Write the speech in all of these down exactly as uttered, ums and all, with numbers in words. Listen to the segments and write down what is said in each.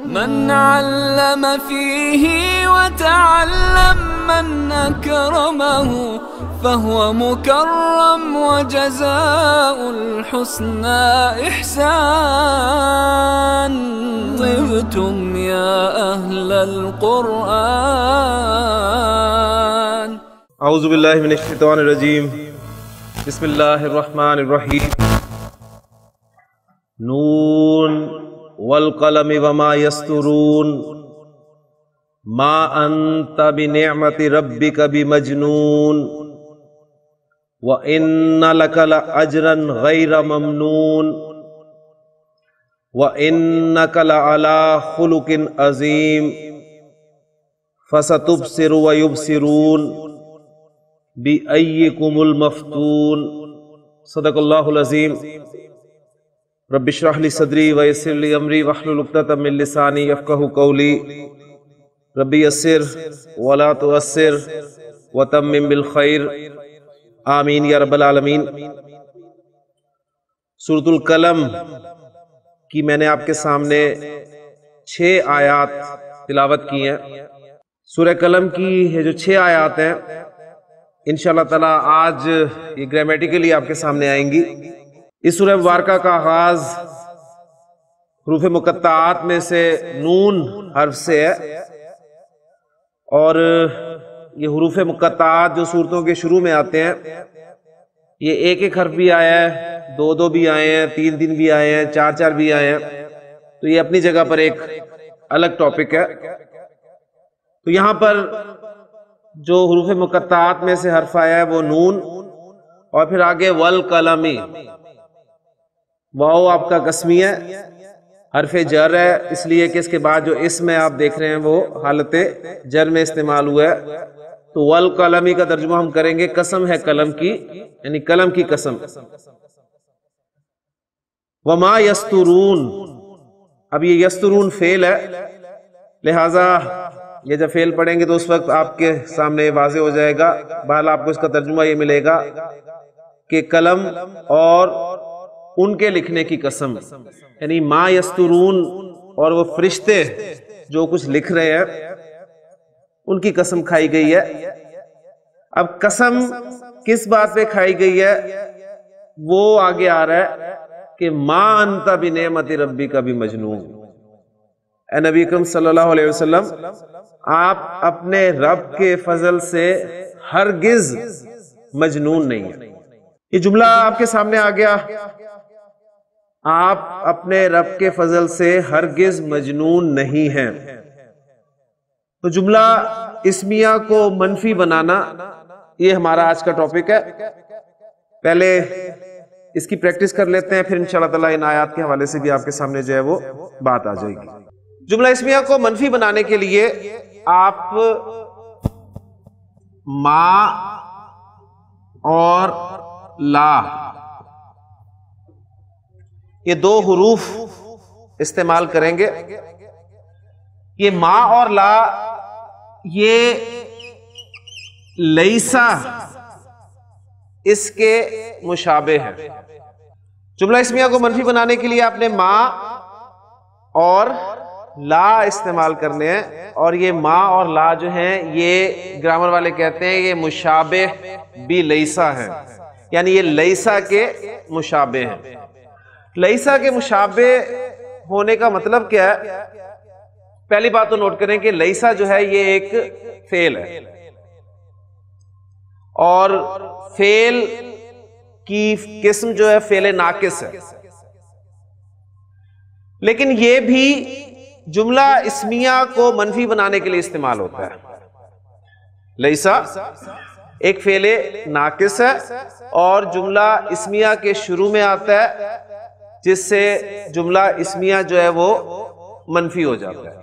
من علم فيه وتعلم من أكرمه فهو مكرم وجزاء الحسنى إحسان. طبتم يا أهل القرآن. اعوذ باللہ من الشیطان الرجیم. بسم اللہ الرحمن الرحیم. نون والقلم وما یسطرون ما انت بنعمت ربک بمجنون وَإِنَّ لَكَ لَأَجْرًا غَيْرَ مَمْنُونٍ وَإِنَّكَ لَعَلَىٰ خُلُقٍ عَظِيمٍ فَسَتُبْصِرُ وَيُبْصِرُونَ بِأَيِّكُمُ الْمَفْتُونُ. صدق اللہ العظیم. رب اشرح لي صدری ويسر لي امری واحلل عقدۃ من لسانی یفقہوا قولی. رب یسر ولا تعسر وتمم بالخیر. آمین یا رب العالمین. سورۃ القلم کی میں نے آپ کے سامنے چھ آیات تلاوت کی ہیں. سورہ قلم کی یہ جو چھ آیات ہیں انشاءاللہ تعالی آج یہ گرامیٹیکلی آپ کے سامنے آئیں گی. اس سورہ مبارکہ کا آغاز حروف مقطعات میں سے نون حرف سے ہے، اور یہ حروف مقطعات جو صورتوں کے شروع میں آتے ہیں یہ ایک ایک حرف بھی آیا ہے، دو دو بھی آئے ہیں، تین تین بھی آئے ہیں، چار چار بھی آئے ہیں. تو یہ اپنی جگہ پر ایک الگ ٹاپک ہے. تو یہاں پر جو حروف مقطعات میں سے حرف آیا ہے وہ نون، اور پھر آگے والقلمی. واو آپ کا قسمی ہے، حرف جر ہے، اس لیے کہ اس کے بعد جو اسم ہے آپ دیکھ رہے ہیں وہ حالت جر میں استعمال ہوا ہے. تو والقلمی کا ترجمہ ہم کریں گے قسم ہے قلم کی، یعنی قلم کی قسم. وما یسطرون. اب یہ یسطرون فعل ہے، لہٰذا یہ جب فعل پڑھیں گے تو اس وقت آپ کے سامنے واضح ہو جائے گا. بہرحال آپ کو اس کا ترجمہ یہ ملے گا کہ قلم اور ان کے لکھنے کی قسم، یعنی ما یسطرون اور وہ فرشتے جو کچھ لکھ رہے ہیں ان کی قسم کھائی گئی ہے. اب قسم کس بات پہ کھائی گئی ہے وہ آگے آ رہا ہے کہ ما انت بنعمت ربک بمجنون. اے نبی اکرم صلی اللہ علیہ وسلم، آپ اپنے رب کے فضل سے ہرگز مجنون نہیں ہیں. یہ جملہ آپ کے سامنے آ گیا. آپ اپنے رب کے فضل سے ہرگز مجنون نہیں ہیں. تو جملہ اسمیہ کو منفی بنانا یہ ہمارا آج کا ٹاپک ہے. پہلے اس کی پریکٹس کر لیتے ہیں، پھر انشاءاللہ تعالی ان آیات کے حوالے سے بھی آپ کے سامنے جو ہے وہ بات آ جائے گی. جملہ اسمیہ کو منفی بنانے کے لیے آپ ما اور لا یہ دو حروف استعمال کریں گے. یہ ما اور لا یہ لیسا اس کے مشابہ ہے. جملہ اسمیہ کو منفی بنانے کے لیے آپ نے ما اور لا استعمال کرنے ہیں، اور یہ ما اور لا جو ہیں یہ گرامر والے کہتے ہیں یہ مشابہ بھی لیسا ہے، یعنی یہ لیسا کے مشابہ ہیں. لیسا کے مشابہ ہونے کا مطلب کیا ہے؟ پہلی بات تو نوٹ کریں کہ لیسا جو ہے یہ ایک فعل ہے، اور فعل کی قسم جو ہے فعل ناقص ہے. لیکن یہ بھی جملہ اسمیہ کو منفی بنانے کے لیے استعمال ہوتا ہے. لیسا ایک فعل ناقص ہے اور جملہ اسمیہ کے شروع میں آتا ہے، جس سے جملہ اسمیہ جو ہے وہ منفی ہو جاتا ہے.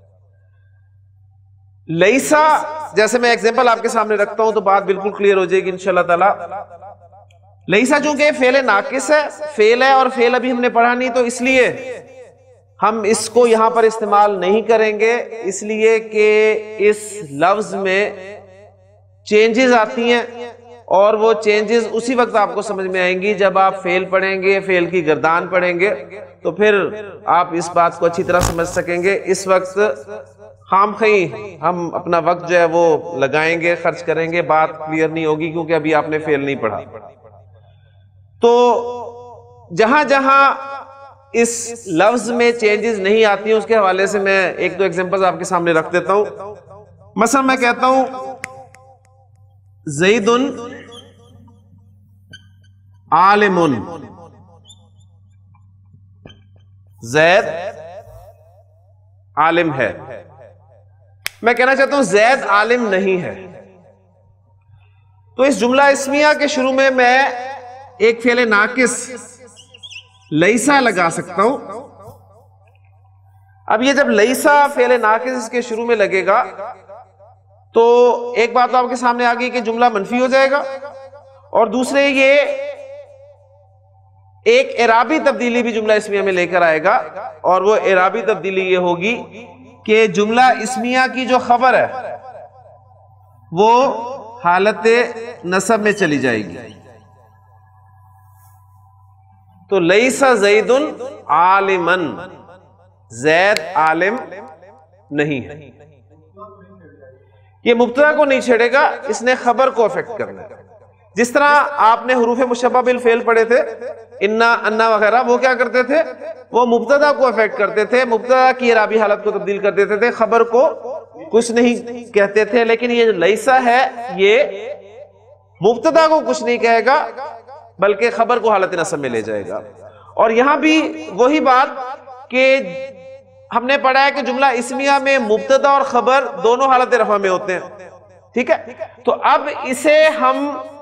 لیسا جیسے میں ایگزامپل آپ کے سامنے رکھتا ہوں تو بات بالکل کلیئر ہو جائے گی انشاءاللہ تعالی. لیسا چونکہ فعل ناقص ہے، فعل ہے، اور فعل ابھی ہم نے پڑھا نہیں، تو اس لیے ہم اس کو یہاں پر استعمال نہیں کریں گے، اس لیے کہ اس لفظ میں چینجز آتی ہیں. اور وہ چینجز اسی وقت آپ کو سمجھ میں آئیں گی جب آپ فعل پڑھیں گے، فعل کی گردان پڑھیں گے، تو پھر آپ اس بات کو اچھی طرح سمجھ سکیں گے. اس وقت خام خواہ ہم اپنا وقت جو ہے وہ لگائیں گے، خرچ کریں گے، بات کلیئر نہیں ہوگی کیونکہ ابھی آپ نے فعل نہیں پڑھا. تو جہاں جہاں اس لفظ میں چینجز نہیں آتی ہیں اس کے حوالے سے میں ایک دو ایگزامپلز آپ کے سامنے رکھ دیتا ہوں. مثلا میں کہتا ہوں زید عالم، زید عالم ہے. میں کہنا چاہتا ہوں زید عالم نہیں ہے. تو اس جملہ اسمیہ کے شروع میں میں ایک فعل ناقص لیسا لگا سکتا ہوں. اب یہ جب لیسا فعل ناقص اس کے شروع میں لگے گا تو ایک بات تو آپ کے سامنے آ گئی کہ جملہ منفی ہو جائے گا، اور دوسرے یہ ایک اعرابی تبدیلی بھی جملہ اسمیہ میں لے کر آئے گا، اور وہ اعرابی تبدیلی یہ ہوگی کہ جملہ اسمیہ کی جو خبر ہے وہ حالت نصب میں چلی جائے گی. تو لیسا زید عالما، زید عالم نہیں ہے. یہ مبتدا کو نہیں چھیڑے گا، اس نے خبر کو افیکٹ کرنا ہے. جس طرح آپ نے حروف مشبہ بالفعل پڑھے تھے، انا، انا وغیرہ، وہ کیا کرتے تھے؟ وہ مبتدا کو افیکٹ کرتے تھے، مبتدا کی اعرابی حالت کو تبدیل کر دیتے تھے، خبر کو کچھ نہیں کہتے تھے. لیکن یہ جو لیسا ہے یہ مبتدا کو کچھ نہیں کہے گا بلکہ خبر کو حالت نصب میں لے جائے گا. اور یہاں بھی وہی بات کہ ہم نے پڑھا ہے کہ جملہ اسمیہ میں مبتدا اور خبر دونوں حالت رفع میں ہوتے ہیں، ٹھیک ہے؟ تو اب اسے ہم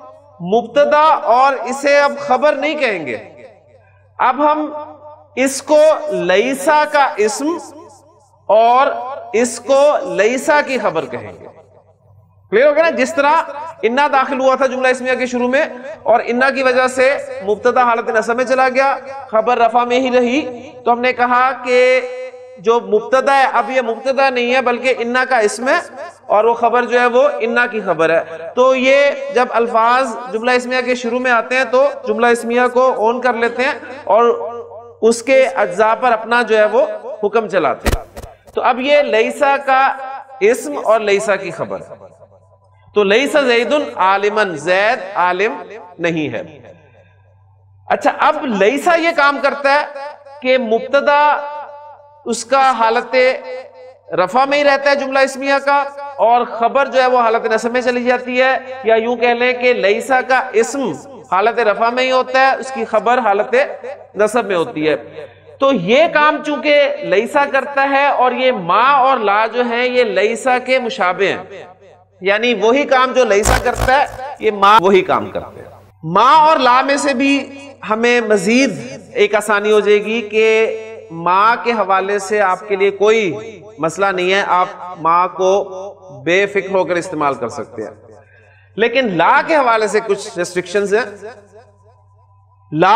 مبتدا اور اسے اب خبر نہیں کہیں گے، اب ہم اس کو لیسا کا اسم اور اس کو لیسا کی خبر کہیں گے. کلیئر ہو گیا نا؟ جس طرح انا داخل ہوا تھا جملہ اسمیہ کے شروع میں، اور انا کی وجہ سے مبتدا حالت نصب میں چلا گیا، خبر رفع میں ہی رہی، تو ہم نے کہا کہ جو مبتدا ہے اب یہ مبتدا نہیں ہے بلکہ انا کا اسم ہے، اور وہ خبر جو ہے وہ انا کی خبر ہے. تو یہ جب الفاظ جملہ اسمیہ کے شروع میں آتے ہیں تو جملہ اسمیہ کو اون کر لیتے ہیں اور اس کے اجزاء پر اپنا جو ہے وہ حکم چلاتے ہیں. تو اب یہ لیسا کا اسم اور لیسا کی خبر. تو لیسا زید عالما، زید عالم نہیں ہے. اچھا، اب لیسا یہ کام کرتا ہے کہ مبتدا اس کا حالت رفع میں ہی رہتا ہے جملہ اسمیہ کا، اور خبر جو ہے وہ حالت نصب میں چلی جاتی ہے، یا یوں کہہ لیں کہ لیسا کا اسم حالت رفع میں ہی ہوتا ہے، اس کی خبر حالت نصب میں ہوتی ہے. تو یہ کام چونکہ لیسا کرتا ہے، اور یہ ما اور لا جو ہیں یہ لیسا کے مشابہ ہیں، یعنی وہی کام جو لیسا کرتا ہے یہ ما وہی کام کرتا ہے. ما اور لا میں سے بھی ہمیں مزید ایک آسانی ہو جائے گی کہ ما کے حوالے سے آپ کے لیے کوئی مسئلہ نہیں ہے، آپ ما کو بے فکر ہو کر استعمال کر سکتے ہیں. لیکن لا کے حوالے سے کچھ ریسٹرکشنز ہیں. لا،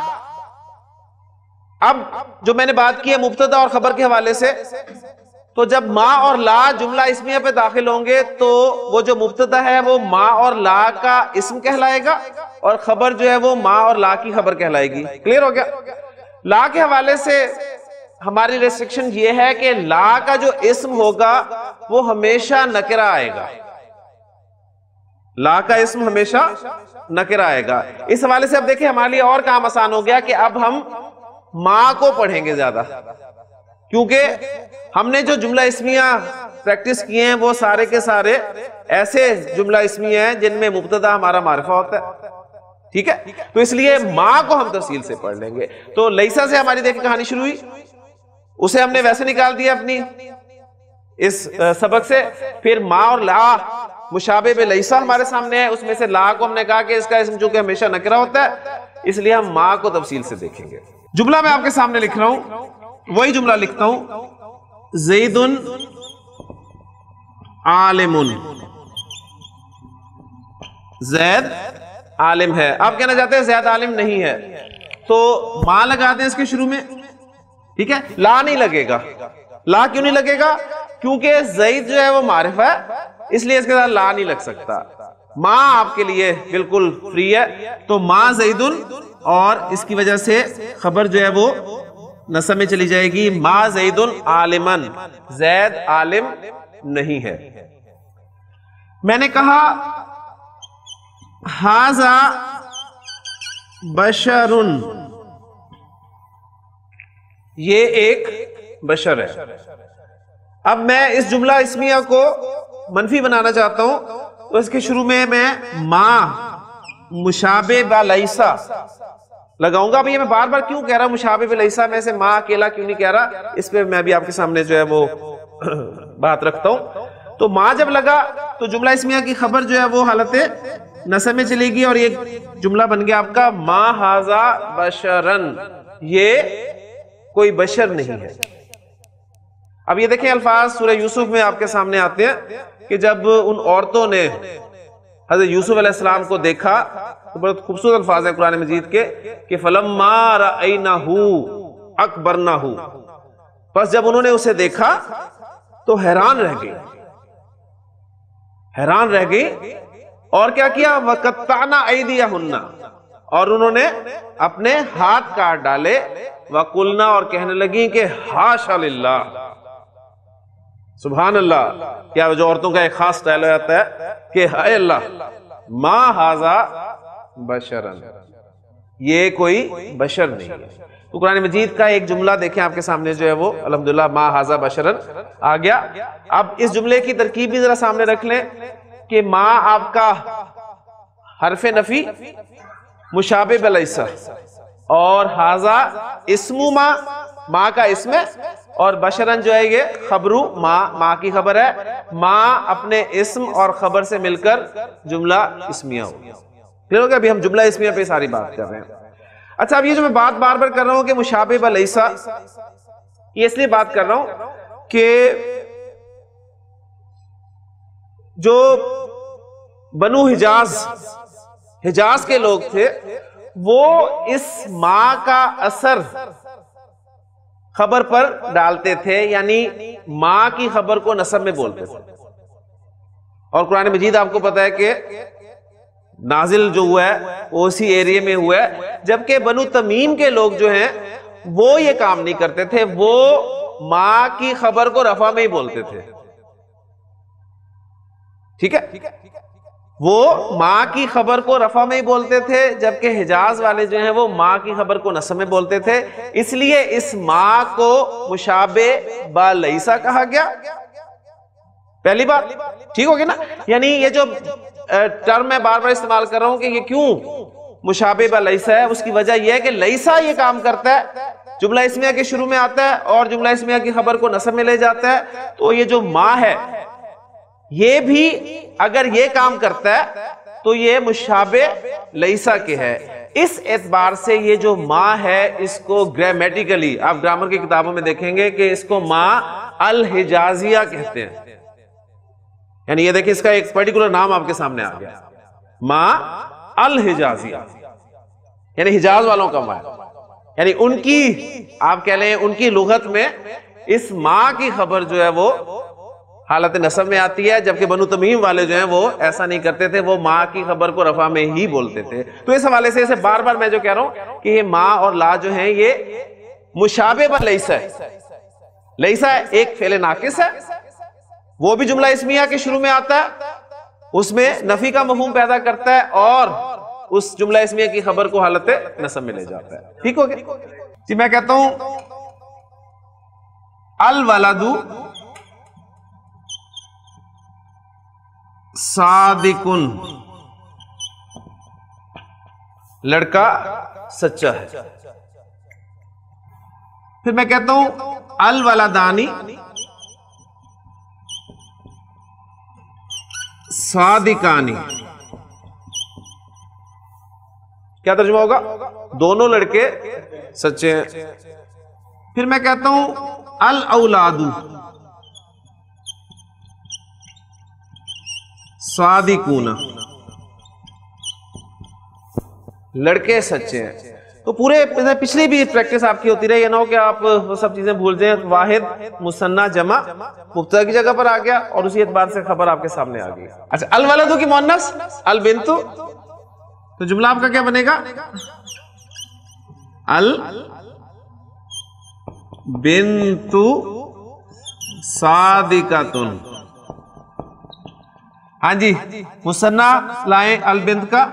اب جو میں نے بات کی ہے مبتدا اور خبر کے حوالے سے، تو جب ما اور لا جملہ اسمیہ پہ داخل ہوں گے تو وہ جو مبتدا ہے وہ ما اور لا کا اسم کہلائے گا، اور خبر جو ہے وہ ما اور لا کی خبر کہلائے گی. کلیئر ہو گیا؟ لا کے حوالے سے ہماری ریسٹرکشن یہ ہے کہ لا کا جو اسم ہوگا وہ ہمیشہ نکرہ آئے گا. لا کا اسم ہمیشہ نکرہ آئے گا. اس حوالے سے اب دیکھیں ہمارے لیے اور کام آسان ہو گیا کہ اب ہم ما کو پڑھیں گے زیادہ، کیونکہ ہم نے جو جملہ اسمیہ پریکٹس کیے ہیں وہ سارے کے سارے ایسے جملہ اسمیہ ہیں جن میں مبتدا ہمارا معرفہ ہوتا ہے، ٹھیک ہے؟ تو اس لیے ما کو ہم تفصیل سے پڑھ لیں گے. تو لیسا سے ہماری دیکھیں کہانی شروع ہوئی، اسے ہم نے ویسے نکال دیا اپنی اس سبق سے. پھر ما اور لا مشابہ بے لیسا ہمارے سامنے ہے، اس میں سے لا کو ہم نے کہا کہ اس کا اسم چونکہ ہمیشہ نکرہ ہوتا ہے، اس لیے ہم ما کو تفصیل سے دیکھیں گے. جملہ میں آپ کے سامنے لکھ رہا ہوں، وہی جملہ لکھتا ہوں، زید عالم، زید عالم ہے. آپ کہنا چاہتے ہیں زید عالم نہیں ہے، تو ما لگا دیں اس کے شروع میں، ٹھیک ہے؟ لا نہیں لگے گا. لا کیوں نہیں لگے گا؟ کیونکہ زید جو ہے وہ معرفہ ہے، اس لیے اس کے ساتھ لا نہیں لگ سکتا. ماں آپ کے لیے بالکل فری ہے، تو ماں زیدن، اور اس کی وجہ سے خبر جو ہے وہ نصب میں چلی جائے گی، ماں زیدن عالمن، زید عالم نہیں ہے۔ میں نے کہا ھذا بشرن، یہ ایک بشر ہے۔ اب میں اس جملہ اسمیہ کو منفی بنانا چاہتا ہوں، تو اس کے شروع میں میں ماں مشابہ با لیسا لگاؤں گا۔ اب یہ میں بار بار کیوں کہہ رہا ہوں مشابہ با لیسا، میں سے ماں اکیلا کیوں نہیں کہہ رہا، اس پہ میں بھی آپ کے سامنے جو ہے وہ بات رکھتا ہوں۔ تو ماں جب لگا تو جملہ اسمیہ کی خبر جو ہے وہ حالت نصب میں چلے گی، اور یہ جملہ بن گیا آپ کا ما ھذا بشرن، یہ کوئی بشر نہیں ہے۔ اب یہ دیکھیں الفاظ سورہ یوسف میں آپ کے سامنے آتے ہیں کہ جب ان عورتوں نے حضرت یوسف علیہ السلام کو دیکھا، تو بہت خوبصورت الفاظ ہیں قرآن مجید کے کہ فَلَمَّا رَأَيْنَهُ أَكْبَرْنَهُ، پس جب انہوں نے اسے دیکھا تو حیران رہ گئی، حیران رہ گئی اور کیا کیا، وَقَطَّعْنَا أَيْدِيَهُنَّ، اور انہوں نے اپنے ہاتھ کاٹ ڈالے، وَقُلْنَا، اور کہنے لگیں کہ حاشا للہ، سبحان اللہ، کیا جو عورتوں کا ایک خاص سٹائل ہو جاتا ہے کہ اے اللہ ما ھذا بشرن، یہ کوئی بشر نہیں ہے۔ تو قرآن مجید کا ایک جملہ دیکھیں آپ کے سامنے جو ہے وہ الحمدللہ ما ھذا بشرن آ گیا۔ اب اس جملے کی ترکیب بھی ذرا سامنے رکھ لیں کہ ما آپ کا حرف نفی مشابہ بلیسا، اور ھذا اسم ما، ما کا اسم ہے، اور بشرن جو ہے یہ خبرو ما، ما کی خبر ہے، ما اپنے اسم اور خبر سے مل کر جملہ اسمیہ ہو گیا۔ پھر ہو گیا، ابھی ہم جملہ اسمیہ پہ ساری بات کر رہے ہیں۔ اچھا، اب یہ جو میں بات بار بار کر رہا ہوں کہ مشابہ بلیسا، یہ اس لیے بات کر رہا ہوں کہ جو بنو حجاز حجاز کے لوگ تھے، وہ اس ماں کا اثر خبر پر ڈالتے تھے، یعنی ماں کی خبر کو نسب میں بولتے تھے۔ اور قرآن مجید آپ کو پتا ہے کہ نازل جو ہوا ہے وہ اسی ایریے میں ہوا ہے، جبکہ بنو تمیم کے لوگ جو ہیں وہ یہ کام نہیں کرتے تھے، وہ ماں کی خبر کو رفع میں ہی بولتے تھے، ٹھیک ہے، وہ ماں کی خبر کو رفع میں ہی بولتے تھے، جبکہ حجاز والے جو ہیں وہ ماں کی خبر کو نصب میں بولتے تھے۔ اس لیے اس ماں کو مشابہ با لیسا کہا گیا، پہلی بات، ٹھیک ہوگی نا؟ یعنی یہ جو ٹرم میں بار بار استعمال کر رہا ہوں کہ یہ کیوں مشابہ با لیسا ہے، اس کی وجہ یہ ہے کہ لیسا یہ کام کرتا ہے، جملہ اسمیہ کے شروع میں آتا ہے اور جملہ اسمیہ کی خبر کو نصب میں لے جاتا ہے، تو یہ جو ماں ہے یہ بھی اگر یہ کام کرتا ہے تو یہ مشابہ لیسا کے ہے۔ اس اعتبار سے یہ جو ماں ہے اس کو گرامیٹیکلی آپ گرامر کی کتابوں میں دیکھیں گے کہ اس کو ماں الحجازیہ کہتے ہیں، یعنی یہ دیکھیں اس کا ایک پرٹیکولر نام آپ کے سامنے آ گیا، ماں الحجازیہ، یعنی حجاز والوں کا ماں، یعنی ان کی آپ کہہ لیں ان کی لغت میں اس ماں کی خبر جو ہے وہ حالت نصب میں آتی ہے، جبکہ بنو تمیم والے جو ہیں وہ ایسا نہیں کرتے تھے، وہ ماں کی خبر کو رفع میں ہی بولتے تھے۔ تو اس حوالے سے اسے بار بار میں جو کہہ رہا ہوں کہ یہ ماں اور لا جو ہیں یہ مشابہ با لیسا ہے۔ لیسا ایک فعل ناقص ہے، وہ بھی جملہ اسمیہ کے شروع میں آتا ہے، اس میں نفی کا مفہوم پیدا کرتا ہے اور اس جملہ اسمیہ کی خبر کو حالت نصب میں لے جاتا ہے، ٹھیک ہو گیا جی؟ میں کہتا ہوں الولد صادقن، لڑکا سچا ہے۔ پھر میں کہتا ہوں الولدانی صادقانی، کیا ترجمہ ہوگا؟ دونوں لڑکے سچے ہیں۔ پھر میں کہتا ہوں الاولاد صادقون، لڑکے سچے ہیں۔ تو پورے پچھلی بھی پریکٹس آپ کی ہوتی رہی، یہ نہ ہو کہ آپ وہ سب چیزیں بھول جائیں. واحد مثنیٰ جمع مبتدا کی جگہ پر آ گیا اور اسی اعتبار سے خبر آپ کے سامنے آ گئی. اچھا الولد کی مؤنث البنت، تو جملہ آپ کا کیا بنے گا؟ البنت صادقۃ. ہاں جی مثنیٰ لائیں البنت کا،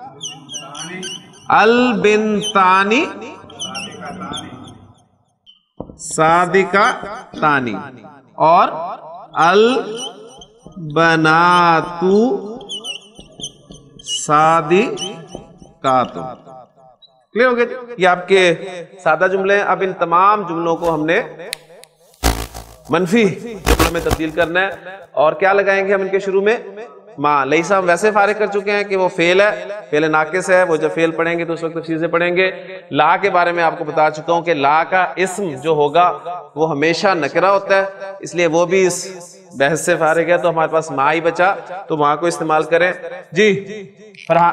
البنتانی صادقتانی اور البنات صادقات. کلیئر ہو گیا؟ یہ آپ کے سادہ جملے ہیں. اب ان تمام جملوں کو ہم نے منفی جملوں میں تبدیل کرنا ہے. اور کیا لگائیں گے ہم ان کے شروع میں؟ ماں. لیسا ہم ویسے فارغ کر چکے ہیں کہ وہ فعل ہے، فعل ناقص ہے. وہ جب فعل پڑھیں گے تو اس وقت تفصیل سے پڑھیں گے. لا کے بارے میں آپ کو بتا چکا ہوں کہ لا کا اسم جو ہوگا وہ ہمیشہ نکرہ ہوتا ہے، اس لیے وہ بھی اس بحث سے فارغ ہے. تو ہمارے پاس ماں ہی بچا، تو ماں کو استعمال کریں. جی فرحان،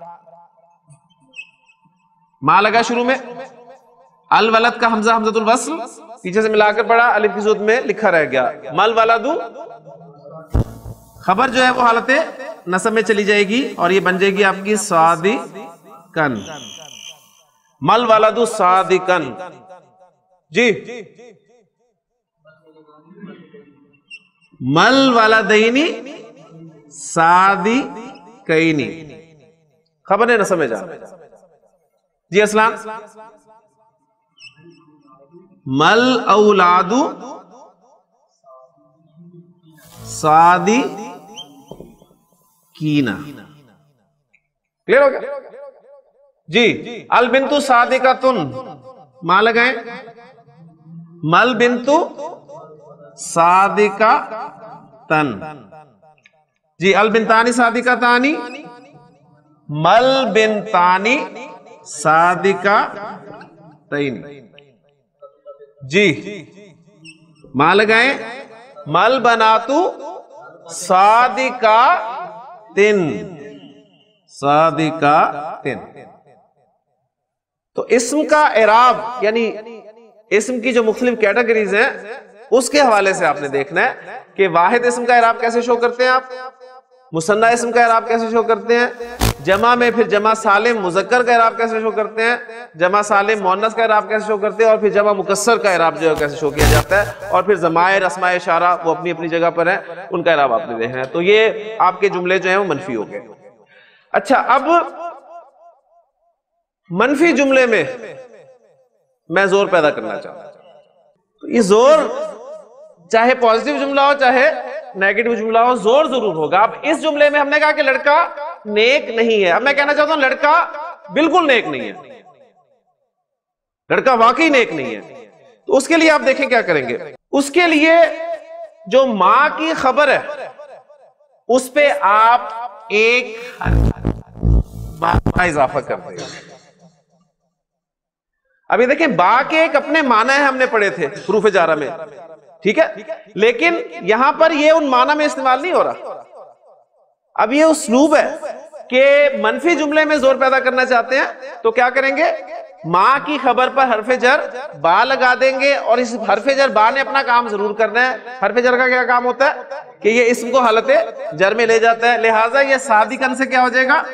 ماں لگا شروع میں. الولد کا حمزہ حمزۃ الوصل پیچھے سے ملا کر پڑھا، الف کی صورت میں لکھا رہ گیا. مل ولد خبر جو ہے وہ حالت نصب میں چلی جائے گی اور یہ بن جائے گی آپ کی صادقن. مل ولد صادقن. جی مل ولدینی صادقینی خبر ہے نصب میں جا. جی اسلام مل اولاد صادقینا. کلیئر ہو گیا؟ جی البنت صادقۃن ماں لگائیں. مل بنت صادقۃن. جی البنتانی صادقتانی، مل بنتانی صادقتین. جی ماں لگائیں. مل بناتو صادقاتن صادقاتن. تو اسم کا اعراب یعنی اسم کی جو مختلف کیٹیگریز ہیں اس کے حوالے سے آپ نے دیکھنا ہے کہ واحد اسم کا اعراب کیسے شو کرتے ہیں آپ، مثنیٰ اسم کا اعراب کیسے شو کرتے ہیں، جمع میں پھر جمع سالم مذکر کا اعراب کیسے شو کرتے ہیں، جمع سالم مؤنث کا اعراب کیسے شو کرتے ہیں، اور پھر جمع مکسر کا اعراب جو ہے کیسے شو کیا جاتا ہے. اور پھر ضمائر اسماء اشارہ وہ اپنی اپنی جگہ پر ہیں، ان کا اعراب آپ نے دیکھنا ہے. تو یہ آپ کے جملے جو ہیں وہ منفی ہو گئے. اچھا اب منفی جملے میں میں زور پیدا کرنا چاہتا ہوں. یہ زور چاہے پازیٹیو جملہ ہو چاہے نیگیٹو جملہ ہو، زور ضرور ہوگا. اب اس جملے میں ہم نے کہا کہ لڑکا نیک نہیں ہے. اب میں کہنا چاہتا ہوں لڑکا بالکل نیک نہیں ہے، لڑکا واقعی نیک نہیں ہے. تو اس کے لیے آپ دیکھیں کیا کریں گے. اس کے لیے جو ماں کی خبر ہے اس پہ آپ ایک با اضافہ کر دیں. ابھی دیکھیں با کے ایک اپنے معنی ہیں، ہم نے پڑھے تھے حروف جارہ میں، ٹھیک ہے، لیکن یہاں پر یہ ان معنی میں استعمال نہیں ہو رہا. اب یہ اسلوب ہے کہ منفی جملے میں زور پیدا کرنا چاہتے ہیں تو کیا کریں گے، ماں کی خبر پر حرف جر با لگا دیں گے. اور اس حرف جر با نے اپنا کام ضرور کرنا ہے. حرف جر کا کیا کام ہوتا ہے کہ یہ اسم کو حالت جر میں لے جاتا ہے. لہٰذا یہ صادقن سے کیا ہو جائے گا،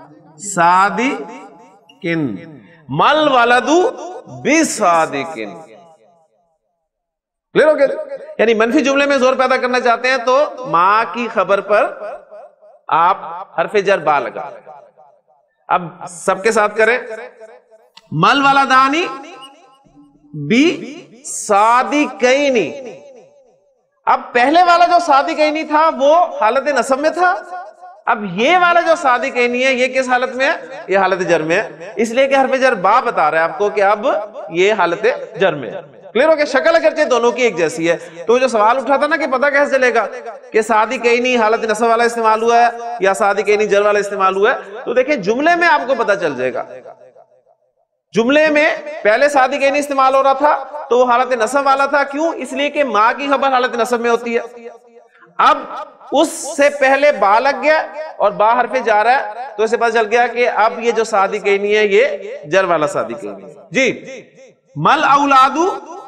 صادقن. مل ولدو بصادقن. کلیئر ہو گیا؟ یعنی منفی جملے میں زور پیدا کرنا چاہتے ہیں تو ماں کی خبر پر آپ حرف جر با لگا. اب سب کے ساتھ کریں. مل ولدانی بی صادقینی. اب پہلے والا جو صادقینی تھا وہ حالت نصب میں تھا. اب یہ والا جو صادقینی ہے یہ کس حالت میں ہے، یہ حالت جر میں ہے. اس لیے کہ حرف جر با بتا رہا ہے آپ کو کہ اب یہ حالت جر میں ہے. کلیئر ہو گیا؟ شکل اگرچہ دونوں کی ایک جیسی ہے. تو جو سوال اٹھا تھا نا کہ پتہ کیسے چلے گا کہ صادقینی حالت نصب والا استعمال ہوا ہے یا صادقینی جر والا استعمال ہوا ہے، تو دیکھیں جملے میں آپ کو پتہ چل جائے گا. جملے میں پہلے صادقینی استعمال ہو رہا تھا تو وہ حالت نصب والا تھا. کیوں؟ اس لیے کہ ماں کی خبر حالت نصب میں ہوتی ہے. اب اس سے پہلے با لگ گیا اور با حرف جار ہے تو اسے پتہ چل گیا کہ اب یہ جو صادقینی ہے یہ جر والا صادقینی ہے. جی مل اولادو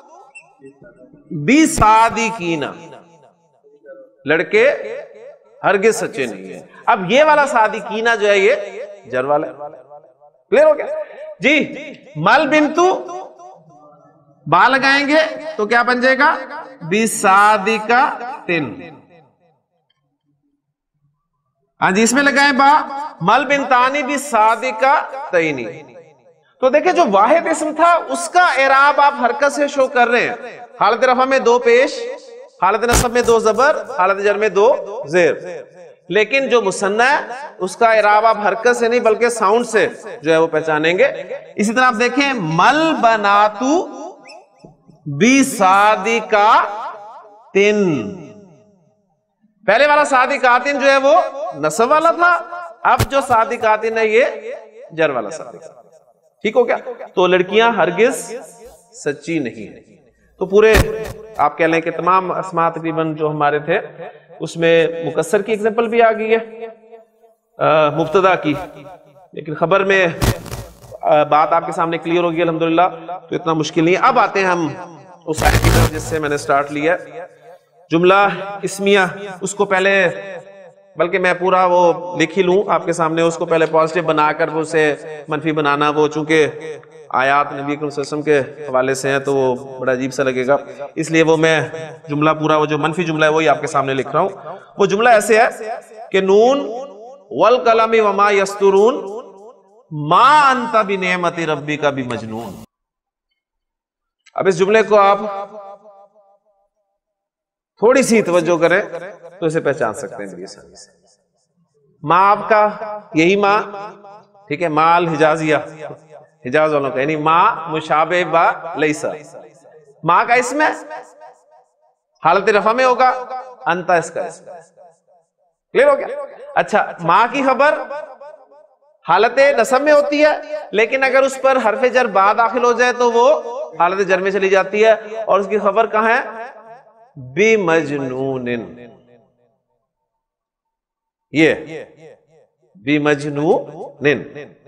بی صادقین، لڑکے ہرگز سچے نہیں ہیں. اب یہ والا صادقینہ جو ہے یہ جر والا ہے. کلیئر ہو گیا؟ جی مل بنتو با لگائیں گے تو کیا بن جائے گا؟ بی صادقاتن. ہاں جی اس میں لگائیں با. مل بنتانی بی صادقاتین. تو دیکھیں جو واحد اسم تھا اس کا اعراب آپ حرکت سے شو کر رہے ہیں. حالت رفع میں دو پیش، حالت نصب میں دو زبر، حالت جر میں دو زیر. لیکن جو مثنیٰ ہے اس کا اعراب آپ حرکت سے نہیں بلکہ ساؤنڈ سے جو ہے وہ پہچانیں گے. اسی طرح آپ دیکھیں مل بناتو بی صادقاتن. پہلے والا صادقاتن جو ہے وہ نصب والا تھا، اب جو صادقاتن ہے یہ جر والا صادقاتن. ٹھیک ہو گیا؟ تو لڑکیاں ہرگز سچی نہیں. تو پورے آپ کہہ لیں کہ تمام اسماء تقریباً جو ہمارے تھے اس میں مکسر کی ایگزامپل بھی آ گئی ہے مبتدا کی، لیکن خبر میں بات آپ کے سامنے کلیئر ہوگی الحمدللہ، تو اتنا مشکل نہیں. اب آتے ہیں ہم اس آیت کی طرف جس سے میں نے سٹارٹ لیا. جملہ اسمیہ، اس کو پہلے بلکہ میں پورا وہ لکھ ہی لوں آپ کے سامنے، اس کو پہلے پازیٹیو بنا کر اسے منفی بنانا، وہ چونکہ آیات نبی کریم صلی اللہ علیہ وسلم کے حوالے سے ہیں تو وہ بڑا عجیب سا لگے گا، اس لیے وہ میں جملہ پورا وہ جو منفی جملہ ہے وہی آپ کے سامنے لکھ رہا ہوں. وہ جملہ ایسے ہے کہ نون والقلم وما یسطرون ما انت بنعمت ربک بمجنون. اب اس جملے کو آپ تھوڑی سی توجہ کریں تو اسے پہچان سکتے ہیں. ماں آپ کا یہی ماں، ٹھیک ہے، مال حجازیہ، حجاز والوں کا، یعنی ماں مشابہ با لیسا. ماں کا اسم ہے، حالت رفع میں ہوگا، انتا اس کا اسم. کلیئر ہو گیا؟ اچھا ماں کی خبر حالت نصب میں ہوتی ہے، لیکن اگر اس پر حرف جر با داخل ہو جائے تو وہ حالت جر میں چلی جاتی ہے، اور اس کی خبر کہاں ہے؟ بمجنون. یہ بمجنون.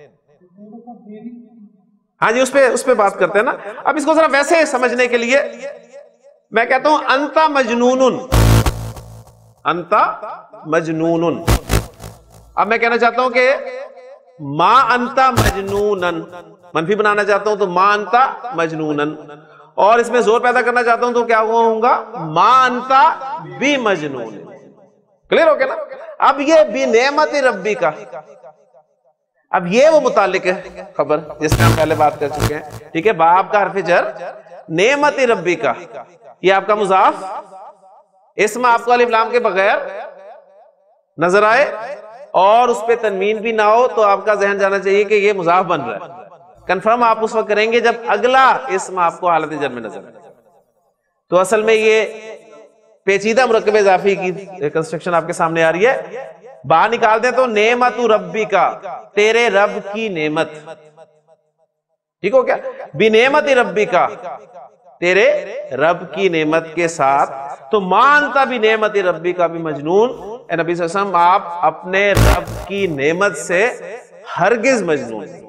ہاں جی اس پہ اس پہ بات کرتے ہیں نا. اب اس کو ذرا ویسے سمجھنے کے لیے میں کہتا ہوں انتا مجنون، انتا مجنون. اب میں کہنا چاہتا ہوں کہ ما انتا مجنونن، منفی بنانا چاہتا ہوں تو ما انتا مجنونن، اور اس میں زور پیدا کرنا چاہتا ہوں تو کیا ہوں گا؟ ما انتا بی مجنون. کلیئر ہو گیا نا؟ اب یہ بی نعمت ربی کا، اب یہ وہ متعلق ہے خبر جس میں ہم پہلے بات کر چکے ہیں. ٹھیک ہے، با آپ کا حرف جر، نعمت ربی کا یہ آپ کا مضاف، اسم آپ کو الف لام کے بغیر نظر آئے اور اس پہ تنوین بھی نہ ہو تو آپ کا ذہن جانا چاہیے کہ یہ مضاف بن رہا ہے. کنفرم آپ اس وقت کریں گے جب اگلا اسم آپ کو حالت جر میں نظر آئے. تو اصل میں یہ پیچیدہ مرکب اضافی کی کنسٹرکشن آپ کے سامنے آ رہی ہے. با نکال دیں تو نعمت ربی کا، تیرے رب کی نعمت. ٹھیک ہو گیا؟ بنعمت ربی کا، تیرے رب کی نعمت کے ساتھ. تو مانتا بھی نعمت ربی کا بھی مجنون. اے نبی صلی اللہ علیہ وسلم آپ اپنے رب کی نعمت سے ہرگز مجنون نہیں.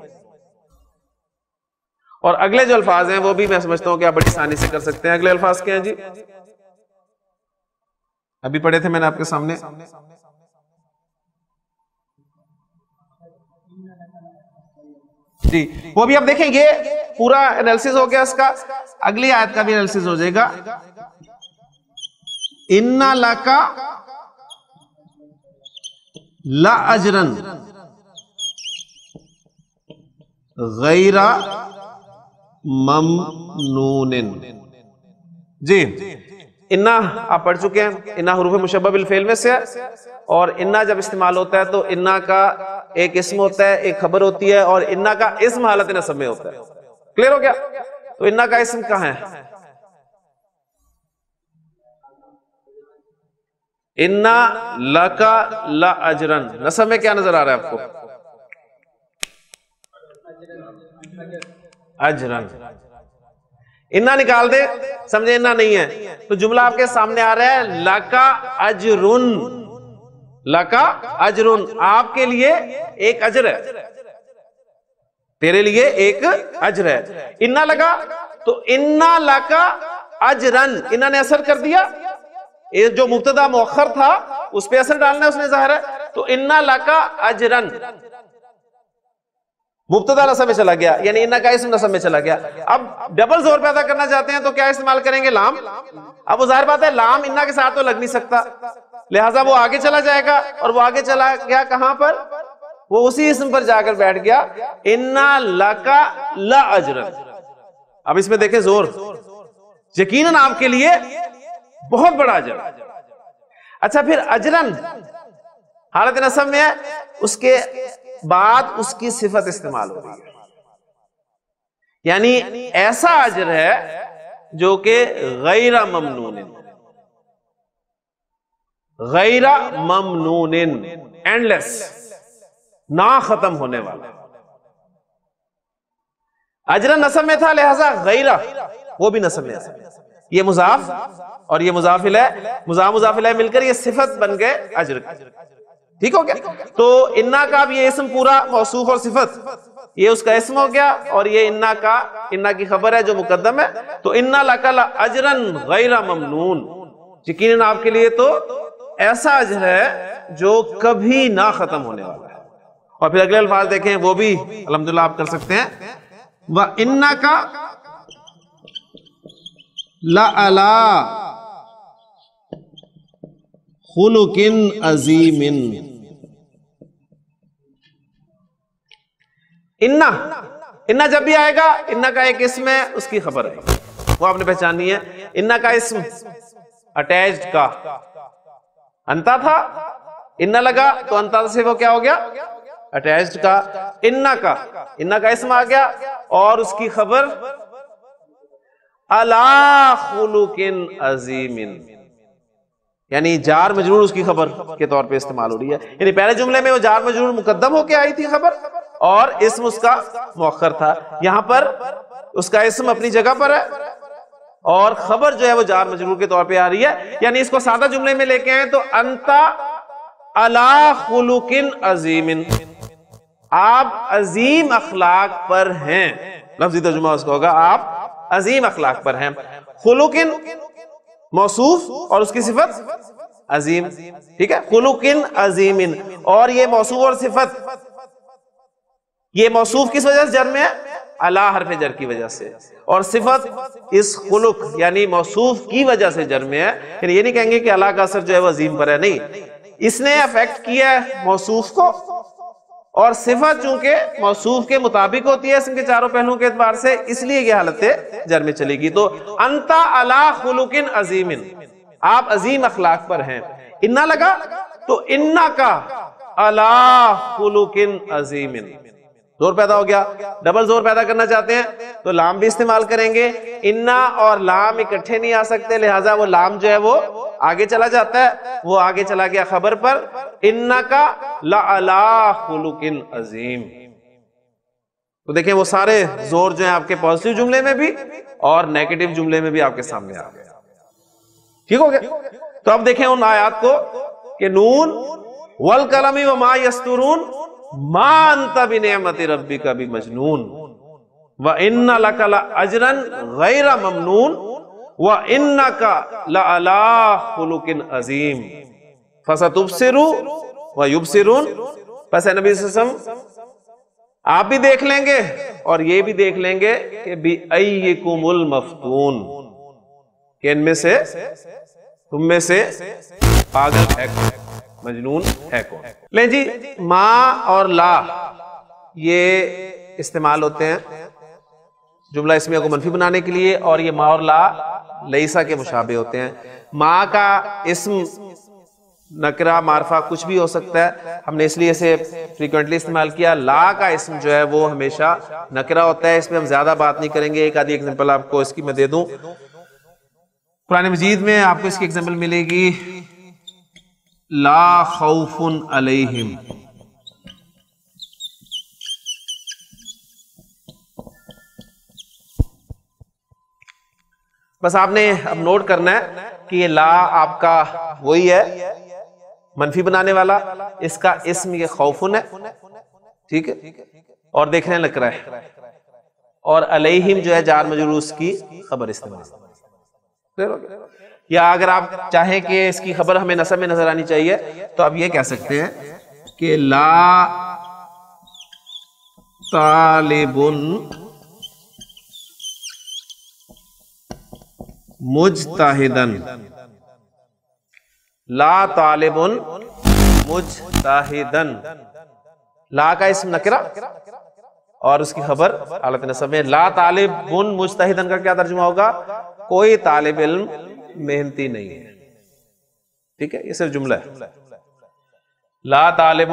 اور اگلے جو الفاظ ہیں وہ بھی میں سمجھتا ہوں کہ آپ بڑی آسانی سے کر سکتے ہیں. اگلے الفاظ کیا ہیں جی؟ ابھی پڑھے تھے میں نے آپ کے سامنے. جی وہ بھی آپ دیکھیں یہ پورا انالیسس ہو گیا اس کا. اگلی آیت کا بھی انالیسس ہو جائے گا. اِنَّ لَكَ لَأَجْرًا غَيْرَ مَمْنُونٍ. جی اِنَّا آپ پڑھ چکے ہیں، اِنَّا حروف مشبہ بالفعل میں سے ہے، اور اِنَّا جب استعمال ہوتا ہے تو اِنَّا کا ایک اسم ہوتا ہے، ایک خبر ہوتی ہے، اور اِنَّا کا اسم حالت نصب میں ہوتا ہے. کلیئر ہو گیا؟ تو اِنَّا کا اسم کہاں ہے؟ اِنَّا لَكَ لَأَجْرًا. نصب میں کیا نظر آ رہا ہے آپ کو؟ اجرن. اِنَّا نکال دے، سمجھے اِنَّا نہیں ہے تو جملہ آپ کے سامنے آ رہا ہے لَكَ أَجْرٌ. لکا اجرن، آپ کے لیے ایک اجر ہے، تیرے لیے ایک اجر ہے. انا لگا تو انا لکا اجرن، انا نے اثر کر دیا، جو مبتدا مؤخر تھا اس پہ اثر ڈالنا ہے، اس نے ظاہر ہے. تو انا لکا اجرن، مبتدا نصب میں چلا گیا، یعنی انا کا اسم نصب میں چلا گیا. اب ڈبل زور پیدا کرنا چاہتے ہیں تو کیا استعمال کریں گے؟ لام. اب وہ ظاہر بات ہے لام انا کے ساتھ تو لگ نہیں سکتا، لہٰذا وہ آگے چلا جائے گا، اور وہ آگے چلا گیا کہاں پر؟ وہ اسی اسم پر جا کر بیٹھ گیا، انا لکا لا اجرن. اب اس میں دیکھیں زور، یقیناً آپ کے لیے بہت بڑا اجر. اچھا پھر اجرن حالت نصب میں ہے، اس کے بعد اس کی صفت استعمال ہو رہی ہے، یعنی ایسا اجر ہے جو کہ غیر ممنون، غیر ممنون، اینڈ لیس، نہ ختم ہونے والا. اجرن نصب میں تھا، لہذا غیرہ وہ بھی نصب میں ہے. یہ مضاف اور یہ مضاف الیہ، مضاف مضاف الیہ مل کر یہ صفت بن گئے اجر. ٹھیک ہو گیا؟ تو انا کا بھی یہ اسم پورا موصوف اور صفت، یہ اس کا اسم ہو گیا، اور یہ انا کا، انا کی خبر ہے جو مقدم ہے. تو انا لک اجرن غیر ممنون، یقیناً آپ کے لیے تو ایسا اجر ہے جو کبھی نہ ختم ہونے والا ہے. اور پھر اگلے الفاظ دیکھیں، وہ بھی الحمدللہ آپ کر سکتے ہیں. وَإِنَّكَ لَعَلَىٰ خُلُقٍ عَظِيمٍ. انا انا جب بھی آئے گا، انا کا ایک اسم ہے، اس کی خبر ہے، وہ آپ نے پہچاننی ہے. انا کا اسم اٹیچڈ کا انتا تھا، انا لگا تو انتا سے وہ کیا ہو گیا؟ اٹیچڈ کا. انا کا انا کا اسم آ گیا، اور اس کی خبر علی خلق عظیم، یعنی جار مجرور اس کی خبر کے طور پہ استعمال ہو رہی ہے. یعنی پہلے جملے میں وہ جار مجرور مقدم ہو کے آئی تھی خبر، اور اسم اس کا مؤخر تھا. یہاں پر اس کا اسم اپنی جگہ پر ہے، اور خبر جو ہے وہ جار مجرور کے طور پہ آ رہی ہے. یعنی اس کو سادہ جملے میں لے کے آئیں تو انتا علی خلق عظیم، آپ عظیم اخلاق پر ہیں. لفظی ترجمہ اس کا ہوگا آپ عظیم اخلاق پر ہیں. خلق موصوف اور اس کی صفت عظیم. ٹھیک ہے، خلق عظیم، اور یہ موصوف اور صفت، یہ موصوف کس وجہ سے جر میں ہے؟ علی حرف جر کی وجہ سے، اور صفت اس خلق یعنی موصوف کی وجہ سے جر میں ہے. یعنی یہ نہیں کہیں گے کہ علی کا اثر جو ہے وہ عظیم پر ہے، نہیں، اس نے افیکٹ کیا ہے موصوف کو، اور صفت چونکہ موصوف کے مطابق ہوتی ہے اسم کے چاروں پہلوؤں کے اعتبار سے، اس لیے یہ حالت جر میں چلے گی. تو انتا علی خلق عظیم، آپ عظیم اخلاق پر ہیں. انا لگا تو انا کا علی خلق عظیم، زور پیدا ہو گیا. ڈبل زور پیدا کرنا چاہتے ہیں تو لام بھی استعمال کریں گے. انا اور لام اکٹھے نہیں آ سکتے، لہٰذا وہ لام جو ہے وہ آگے چلا جاتا ہے، وہ آگے چلا گیا خبر پر. انکا لعلی خلق عظیم. تو دیکھیں وہ سارے زور جو ہیں آپ کے پازیٹیو جملے میں بھی اور نیگیٹو جملے میں بھی آپ کے سامنے آ گئے. ٹھیک ہو گیا؟ تو اب دیکھیں ان آیات کو کہ نون والقلم وما یسطرون ما انت بنعمت ربک بمجنون وان لک لاجرا غیر ممنون وانک لعلی خلق عظیم فستبصر ویبصرون. پس اے نبی صلی اللہ علیہ وسلم آپ بھی دیکھ لیں گے اور یہ بھی دیکھ لیں گے کہ بِأَيِّكُمُ الْمَفْتُونَ، کہ ان میں سے تم میں سے پاگل ہے کون، مجنون ہے کون. لیں جی، ما اور لا یہ استعمال ہوتے ہیں جملہ اسمیہ کو منفی بنانے کے لیے، اور یہ ما اور لا لیسا کے مشابہ ہوتے ہیں. ما کا اسم نکرہ معرفہ کچھ بھی ہو سکتا ہے، ہم نے اس لیے اسے فریکوینٹلی استعمال کیا. لا کا اسم جو ہے وہ ہمیشہ نکرہ ہوتا ہے، اس میں ہم زیادہ بات نہیں کریں گے. ایک آدھی ایگزامپل آپ کو اس کی میں دے دوں. قرآن مجید میں آپ کو اس کی ایگزامپل ملے گی لا خوف علیہم. بس آپ نے اب نوٹ کرنا ہے کہ یہ لا آپ کا وہی ہے منفی بنانے والا، اس کا اسم یہ خوفن ہے، ٹھیک ہے، اور دیکھنے لگ رہا ہے، اور علیہم جو ہے جار مجرور اس کی خبر استعمال، یا اگر آپ چاہیں کہ اس کی خبر ہمیں نصب میں نظر آنی چاہیے تو آپ یہ کہہ سکتے ہیں کہ لا طالب مجتہدن، لا طالب مجتہدن، لا کا اسم نکرہ اور اس کی خبر حالت نصب میں، لا طالب مجتہدن کا کیا ترجمہ ہوگا؟ کوئی طالب علم محنتی نہیں ہے، ٹھیک ہے، یہ صرف جملہ ہے، لا طالب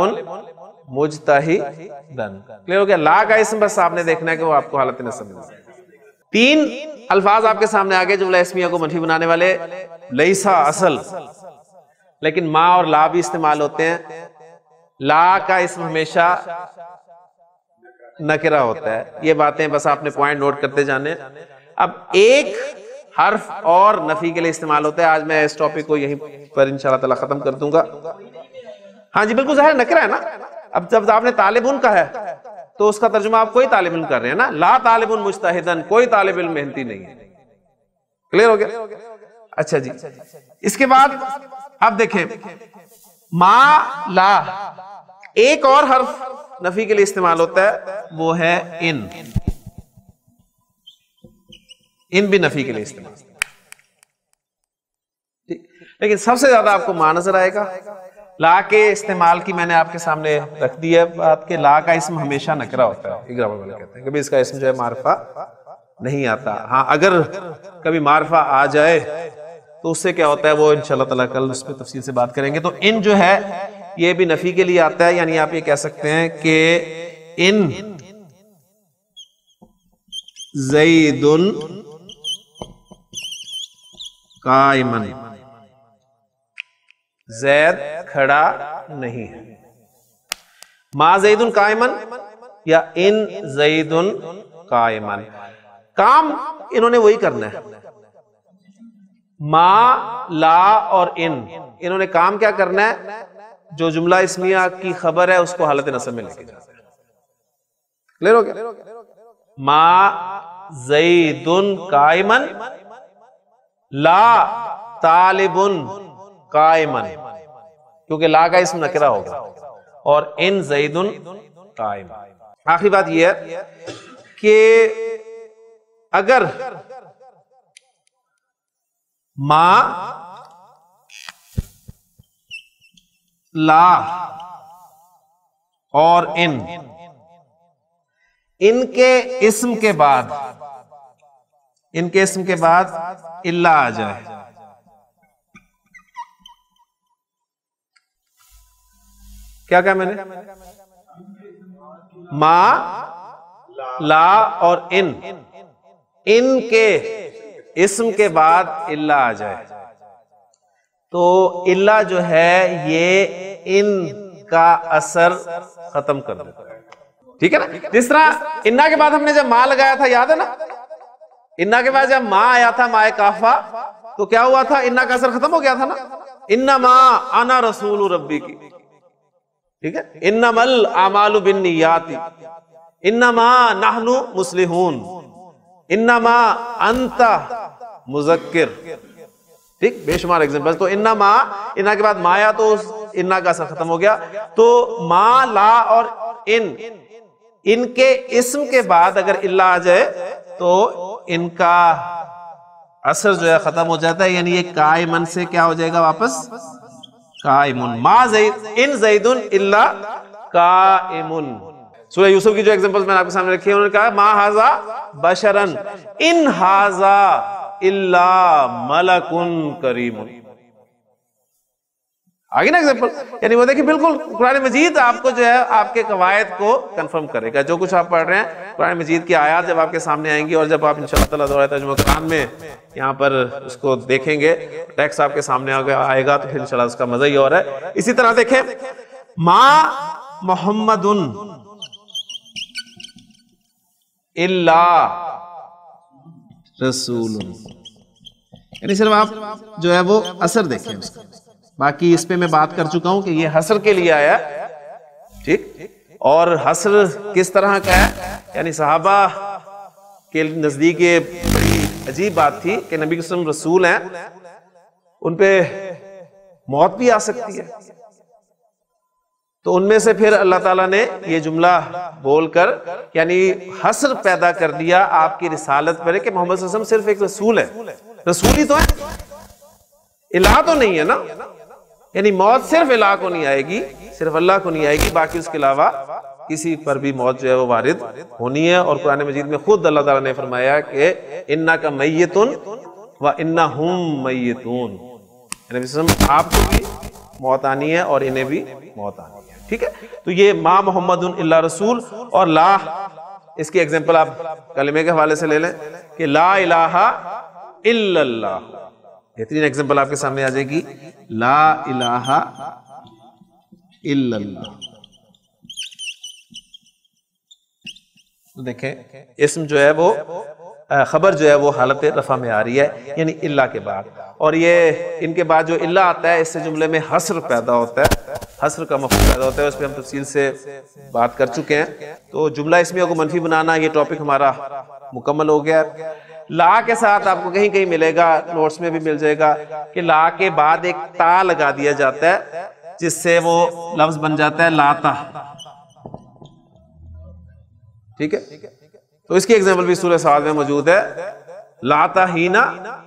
مجتہدن، کلیئر ہو گیا؟ لا کا اسم بس آپ نے دیکھنا ہے کہ وہ آپ کو حالت نصب میں۔ تین الفاظ آپ کے سامنے آگے جملہ اسمیہ کو منفی بنانے والے، لیسا اصل، لیکن ما اور لا بھی استعمال ہوتے ہیں، لا کا اسم ہمیشہ نکرہ ہوتا ہے، یہ باتیں بس آپ نے پوائنٹ نوٹ کرتے جانے۔ اب ایک حرف اور نفی کے لیے استعمال ہوتا ہے، آج میں اس ٹاپک کو یہیں پر انشاءاللہ تعالی ختم کر دوں گا۔ ہاں جی بالکل ظاہر نکرہ ہے نا، اب جب آپ نے طالب ان کا ہے تو اس کا ترجمہ آپ کوئی طالب علم کر رہے ہیں نا، لا طالب مجتہدن، کوئی طالب علم محنتی نہیں ہے، کلیئر ہو گیا؟ اچھا جی، اس کے بعد اب دیکھیں ما لا، ایک اور حرف نفی کے لیے استعمال ہوتا ہے، وہ ہے ان، ان بھی نفی کے لیے استعمال، لیکن سب سے زیادہ آپ کو ما نظر آئے گا۔ لا کے استعمال کی میں نے آپ کے سامنے رکھ دی ہے بات کہ لا کا اسم ہمیشہ نکرہ ہوتا ہے، گرامر والے کہتے ہیں کبھی اس کا اسم جو ہے معرفہ نہیں آتا، ہاں اگر کبھی معرفہ آ جائے تو اس سے کیا ہوتا ہے وہ انشاءاللہ تعالیٰ کل اس پہ تفصیل سے بات کریں گے۔ تو ان جو ہے یہ بھی نفی کے لیے آتا ہے، یعنی آپ یہ کہہ سکتے ہیں کہ ان زید قائمن، زید کھڑا نہیں ہے، ما زید قائمن یا ان زید قائمن، کام انہوں نے وہی کرنا ہے، ما لا اور ان، انہوں نے کام کیا کرنا ہے؟ جو جملہ اسمیہ کی خبر ہے اس کو حالت نصب میں لے کے جاتے ہیں، کلیئر ہو گیا؟ ما زید قائمن لا طالب قائمن، کیونکہ لا کا اسم نکرہ ہوگا، اور ان زید قائم۔ آخری بات یہ ہے کہ اگر ما لا اور ان، ان کے اسم کے بعد، ان کے اسم کے بعد الا آ جائے، کیا کہا میں نے؟ ما لا اور ان، ان کے اسم کے بعد الا آ جائے تو الا جو ہے یہ ان کا اثر ختم کر دیتا ہے، ٹھیک ہے نا؟ جس طرح انا کے بعد ہم نے جب ما لگایا تھا، یاد ہے نا؟ انا کے بعد جب ما آیا تھا، ما کافہ، تو کیا ہوا تھا؟ انا کا اثر ختم ہو گیا تھا نا، انما انا رسول ربی کی، ٹھیک ہے؟ انما الاعمال بالنیات، انما نحن مصلحون، انما انت مذکر، ٹھیک؟ بے شمار ایگزامپل۔ تو انما، انا کے بعد ما آیا تو انا کا اثر ختم ہو گیا، تو ما لا اور ان، ان کے اسم کے بعد اگر الا آ جائے تو ان کا اثر جو ہے ختم ہو جاتا ہے، یعنی یہ قائمن سے کیا ہو جائے گا واپس؟ قائمن، ما زید ان زید الا قائمن۔ سورہ یوسف کی جو ایگزامپلز میں نے آپ کے سامنے رکھی ہے، انہوں نے کہا ما ھذا بشرن ان ھذا الا ملک کریم، آگے نا ایگزامپل، یعنی وہ دیکھیں بالکل قرآن مجید آپ کو جو ہے آپ کے قواعد کو کنفرم کرے گا۔ جو کچھ آپ پڑھ رہے ہیں قرآن مجید کی آیات جب آپ کے سامنے آئیں گی، اور جب آپ انشاءاللہ تعالیٰ دورہ ترجمہ قرآن میں یہاں پر اس کو دیکھیں گے، ٹیکسٹ آپ کے سامنے آئے گا، تو پھر انشاءاللہ اس کا مزہ ہی اور ہے۔ اسی طرح دیکھیں ما محمد الا رسول، یعنی صرف آپ جو ہے وہ اثر دیکھیں اس کا، باقی اس پہ میں بات کر چکا ہوں کہ یہ حسر کے لیے آیا، ٹھیک، اور حسر کس طرح کا ہے، یعنی صحابہ کے نزدیک یہ بڑی عجیب بات تھی کہ نبی صلی اللہ علیہ وسلم رسول ہیں، ان پہ موت بھی آ سکتی ہے، تو ان میں سے پھر اللہ تعالیٰ نے یہ جملہ بول کر یعنی حسر پیدا کر دیا آپ کی رسالت پر کہ محمد صلی اللہ علیہ وسلم صرف ایک رسول ہے، رسول ہی تو ہے، الہ تو نہیں ہے نا، یعنی موت صرف الہ کو نہیں آئے گی، صرف اللہ کو نہیں آئے گی، باقی اس کے علاوہ کسی پر بھی موت جو ہے وہ وارد ہونی ہے۔ اور قرآن مجید میں خود اللہ تعالیٰ نے فرمایا کہ اِنَّكَ مَيِّتٌ وَإِنَّهُمْ مَيِّتُونَ، نبی صلی اللہ علیہ وسلم آپ کو بھی موت آنی ہے اور انہیں بھی موت آنی ہے، ٹھیک ہے۔ تو یہ ما محمد الا رسول، اور لا اس کی ایگزامپل آپ کلمے کے حوالے سے لے لیں کہ لا الہ الا اللہ، بہترین ایگزامپل آپ کے سامنے آ جائے گی، لا الہ الا اللہ۔ دیکھیں اسم جو ہے وہ خبر جو ہے وہ حالت رفع میں آ رہی ہے، یعنی اللہ کے بعد، اور یہ ان کے بعد جو اللہ آتا ہے اس سے جملے میں حسر پیدا ہوتا ہے، حسر کا مفہوم پیدا ہوتا ہے، اس پہ ہم تفصیل سے بات کر چکے ہیں۔ تو جملہ اسمیہ کو منفی بنانا یہ ٹاپک ہمارا مکمل ہو گیا۔ لا کے ساتھ آپ کو کہیں کہیں ملے گا، نوٹس میں بھی مل جائے گا کہ لا کے بعد ایک تا لگا دیا جاتا ہے جس سے وہ لفظ بن جاتا ہے لاتا، ٹھیک ہے۔ تو اس کی ایگزامپل بھی سورہ سعد میں موجود ہے، لاتا ہینا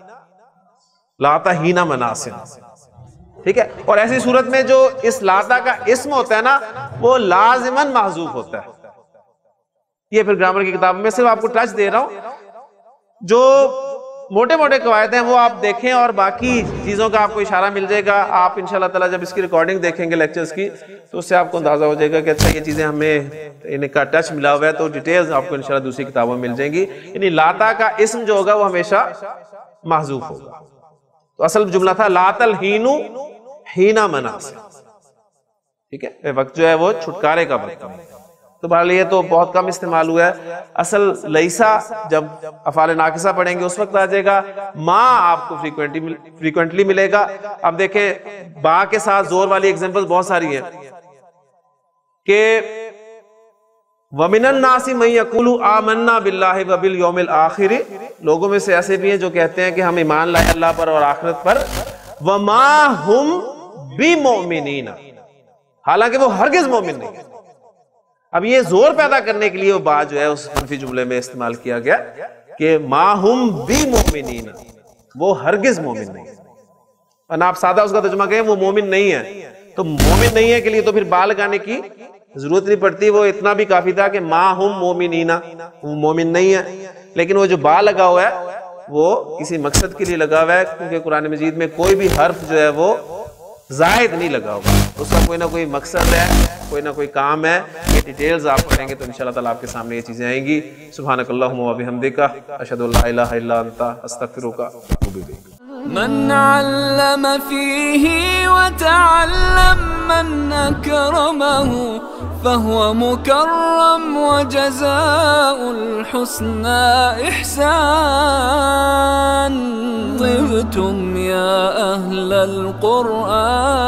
لاتا ہینا مناسن، ٹھیک ہے۔ اور ایسی صورت میں جو اس لاتا کا اسم ہوتا ہے نا وہ لازماً محذوف ہوتا ہے۔ یہ پھر گرامر کی کتاب میں صرف آپ کو ٹچ دے رہا ہوں، جو موٹے موٹے قواعد ہیں وہ آپ دیکھیں اور باقی چیزوں کا آپ کو اشارہ مل جائے گا۔ آپ انشاءاللہ تعالیٰ جب اس کی ریکارڈنگ دیکھیں گے لیکچرز کی تو اس سے آپ کو اندازہ ہو جائے گا کہ اچھا یہ چیزیں ہمیں ان کا ٹچ ملا ہوا ہے، تو ڈیٹیلز آپ کو انشاءاللہ دوسری کتابوں میں مل جائیں گی۔ یعنی لاتا کا اسم جو ہوگا وہ ہمیشہ محذوف ہوگا۔ تو اصل جملہ تھا لات الہین ہینا مناسن، ٹھیک ہے، وقت جو ہے وہ چھٹکارے کا وقت ہے۔ تو بہرحال یہ تو بہت کم استعمال ہوا ہے، اصل لیسا جب افعال ناقصہ پڑھیں گے اس وقت آ جائے گا، ما آپ کو فریکوینٹلی ملے گا۔ اب دیکھیں با کے ساتھ زور والی ایگزامپل بہت ساری ہیں کہ وَمِنَ النَّاسِ مَن يَقُولُ آمَنَّا بِاللَّهِ وَبِالْيَوْمِ الْآخِرِ، لوگوں میں سے ایسے بھی ہیں جو کہتے ہیں کہ ہم ایمان لائے اللہ پر اور آخرت پر، وَمَا هُمْ بِمُؤْمِنِينَ، حالانکہ وہ ہرگز مومن نہیں ہیں۔ اب یہ زور پیدا کرنے کے لیے وہ بات جو ہے اس منفی جملے میں استعمال کیا گیا کہ ما ہم بِمُؤْمِنِينَ، وہ ہرگز مومن نہیں ہیں۔ اور آپ سادہ اس کا ترجمہ کہیں وہ مومن نہیں ہے، تو مومن نہیں ہے کے لیے تو پھر با لگانے کی ضرورت نہیں پڑتی، وہ اتنا بھی کافی تھا کہ ما ہم مومنین، وہ مومن نہیں ہے۔ لیکن وہ جو با لگا ہوا ہے وہ کسی مقصد کے لیے لگا ہوا ہے، کیونکہ قرآن مجید میں کوئی بھی حرف جو ہے وہ زائد نہیں لگا ہوگا، اس کا کوئی نہ کوئی مقصد ہے، کوئی نہ کوئی کام ہے۔ یہ ڈیٹیلز آپ پڑھیں گے تو انشاءاللہ تعالیٰ آپ کے سامنے یہ چیزیں آئیں گی۔ سبحانک اللہم و بحمدک، اشہد ان لا الہ الا انت، استغفرک واتوب الیک۔ من علم فيه وتعلم من أكرمه فهو مكرم وجزاء الحسنى إحسان. طبتم يا أهل القرآن